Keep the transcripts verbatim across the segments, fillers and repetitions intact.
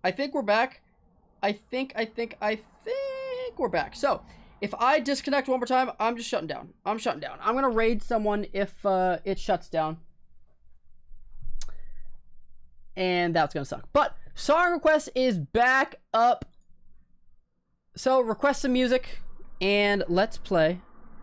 I think we're back. I think, I think, I think we're back. So, if I disconnect one more time, I'm just shutting down. I'm shutting down. I'm going to raid someone if uh, it shuts down. And that's going to suck. But, song request is back up. So, request some music. And let's play.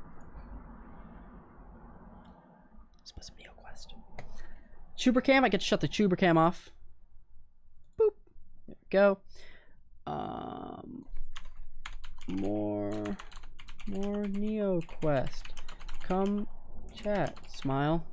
Let's put some NeoQuest. Tubercam. I get to shut the Tubercam off. Boop. There we go. Um, more, more NeoQuest. Come chat. Smile.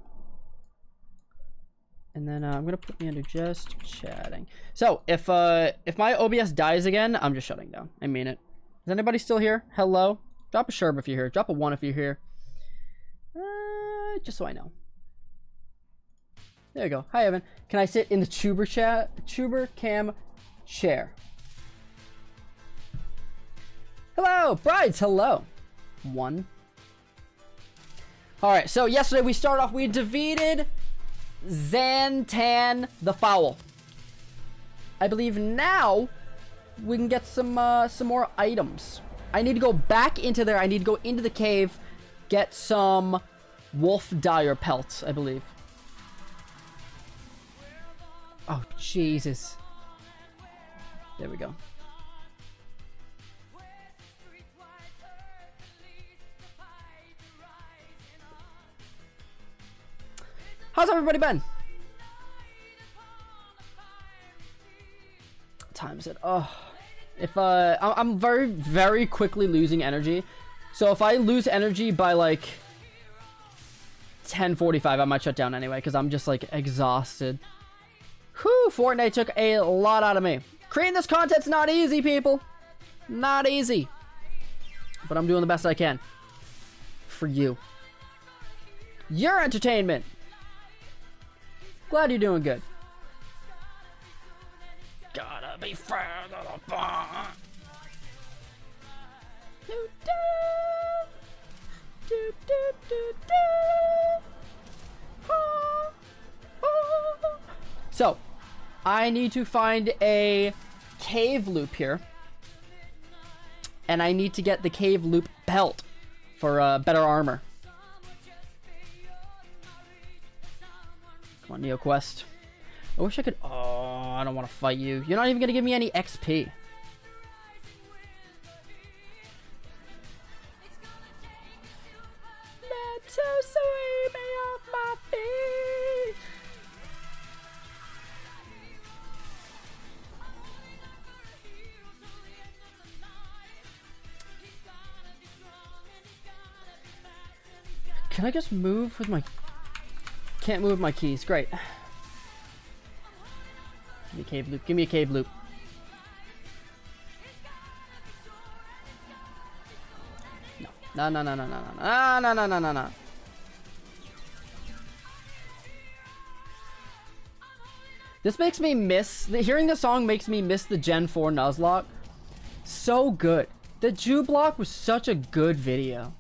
And then uh, I'm gonna put me under just chatting. So if uh if my O B S dies again, I'm just shutting down. I mean it. Is anybody still here? Hello. Drop a sherb if you're here. Drop a one if you're here. Uh, just so I know. There you go. Hi Evan. Can I sit in the Tuber chat? Tuber cam chair. Hello, brides. Hello. One. All right. So yesterday we started off. We defeated Zantan the Foul. I believe now we can get some uh, some more items. I need to go back into there. I need to go into the cave, get some wolf dire pelts, I believe. Oh, Jesus. There we go. How's everybody been? What time is it? Oh, if uh, I'm very, very quickly losing energy. So if I lose energy by like ten forty-five, I might shut down anyway because I'm just like exhausted. Whew, Fortnite took a lot out of me. Creating this content's not easy, people. Not easy. But I'm doing the best I can. For you. Your entertainment. Glad you're doing good. Gotta be friends of the fun. Do, do. Do, do, do, do. Oh, oh. So, I need to find a cave loop here. And I need to get the cave loop belt for uh, better armor. Come on, NeoQuest. I wish I could... Oh, I don't want to fight you. You're not even going to give me any X P. That's so sweep me off my feet. Can I just move with my... Can't move my keys. Great. Give me a cave loop. Give me a cave loop. No. No, no, no, no, no, no, no, no, no, no, no. This makes me miss... Hearing the song makes me miss the Gen four Nuzlocke. So good. The Jew Block was such a good video.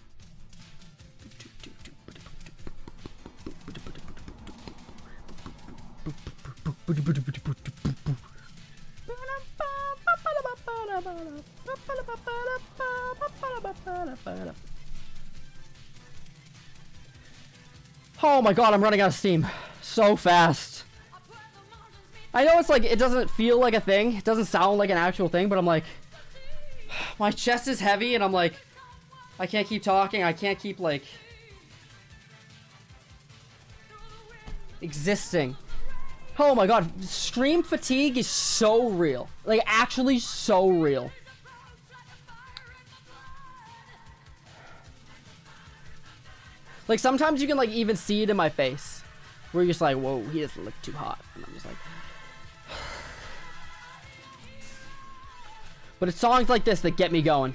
Oh my god, I'm running out of steam so fast. I know it's like, it doesn't feel like a thing. It doesn't sound like an actual thing, but I'm like, my chest is heavy and I'm like, I can't keep talking. I can't keep like existing. Oh my god, stream fatigue is so real. Like, actually so real. Like, sometimes you can, like, even see it in my face. Where you're just like, whoa, he doesn't look too hot. And I'm just like... But it's songs like this that get me going.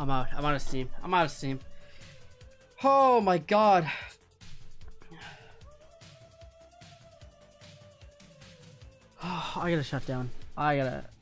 I'm out. I'm out of steam. I'm out of steam. Oh my god. Oh, I gotta shut down. I gotta...